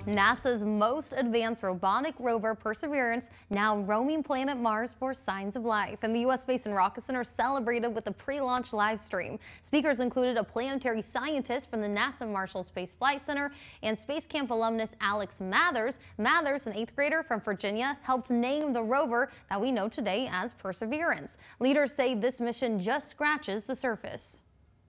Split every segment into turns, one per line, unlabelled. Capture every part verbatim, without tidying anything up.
NASA's most advanced robotic rover, Perseverance, now roaming planet Mars for signs of life. And the U S Space and Rocket Center celebrated with a pre-launch live stream. Speakers included a planetary scientist from the NASA Marshall Space Flight Center and Space Camp alumnus Alex Mathers. Mathers, an eighth grader from Virginia, helped name the rover that we know today as Perseverance. Leaders say this mission just scratches the surface.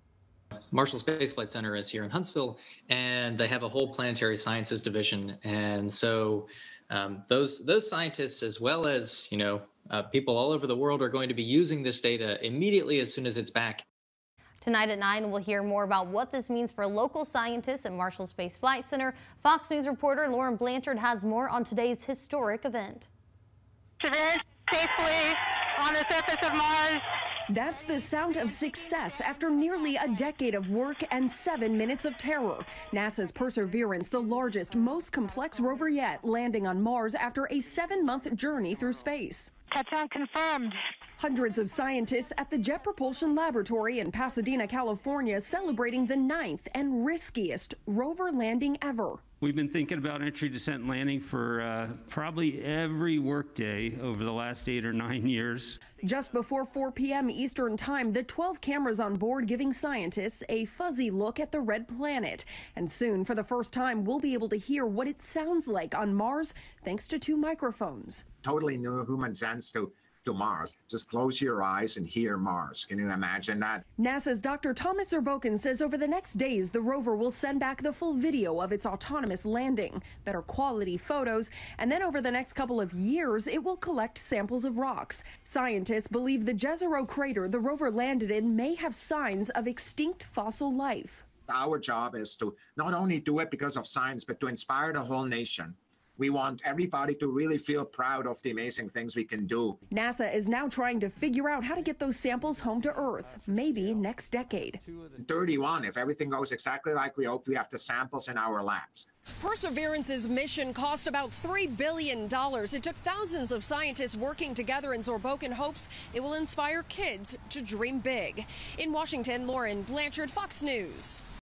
Marshall Space Flight Center is here in Huntsville, and they have a whole planetary sciences division. And so um, those those scientists, as well as you know uh, people all over the world, are going to be using this data immediately as soon as it's back.
Tonight at nine, we'll hear more about what this means for local scientists at Marshall Space Flight Center. Fox News reporter Lauren Blanchard has more on today's historic event.
Perseverance safely on the surface of Mars.
That's the sound of success after nearly a decade of work and seven minutes of terror. NASA's Perseverance, the largest, most complex rover yet, landing on Mars after a seven-month journey through space.
Touchdown confirmed.
Hundreds of scientists at the Jet Propulsion Laboratory in Pasadena, California, celebrating the ninth and riskiest rover landing ever.
We've been thinking about entry, descent, and landing for uh, probably every workday over the last eight or nine years.
Just before four p m Eastern Time, the twelve cameras on board giving scientists a fuzzy look at the red planet. And soon, for the first time, we'll be able to hear what it sounds like on Mars thanks to two microphones.
Totally new human sense to to Mars. Just close your eyes and hear Mars. Can you imagine that?
NASA's Doctor Thomas Zurbuchen says over the next days, the rover will send back the full video of its autonomous landing, better quality photos, and then over the next couple of years, it will collect samples of rocks. Scientists believe the Jezero crater the rover landed in may have signs of extinct fossil life.
Our job is to not only do it because of science, but to inspire the whole nation. We want everybody to really feel proud of the amazing things we can do.
NASA is now trying to figure out how to get those samples home to Earth, maybe next decade.
thirty-one, if everything goes exactly like we hope, we have the samples in our labs.
Perseverance's mission cost about three billion dollars. It took thousands of scientists working together, and Zurbuchen hopes it will inspire kids to dream big. In Washington, Lauren Blanchard, Fox News.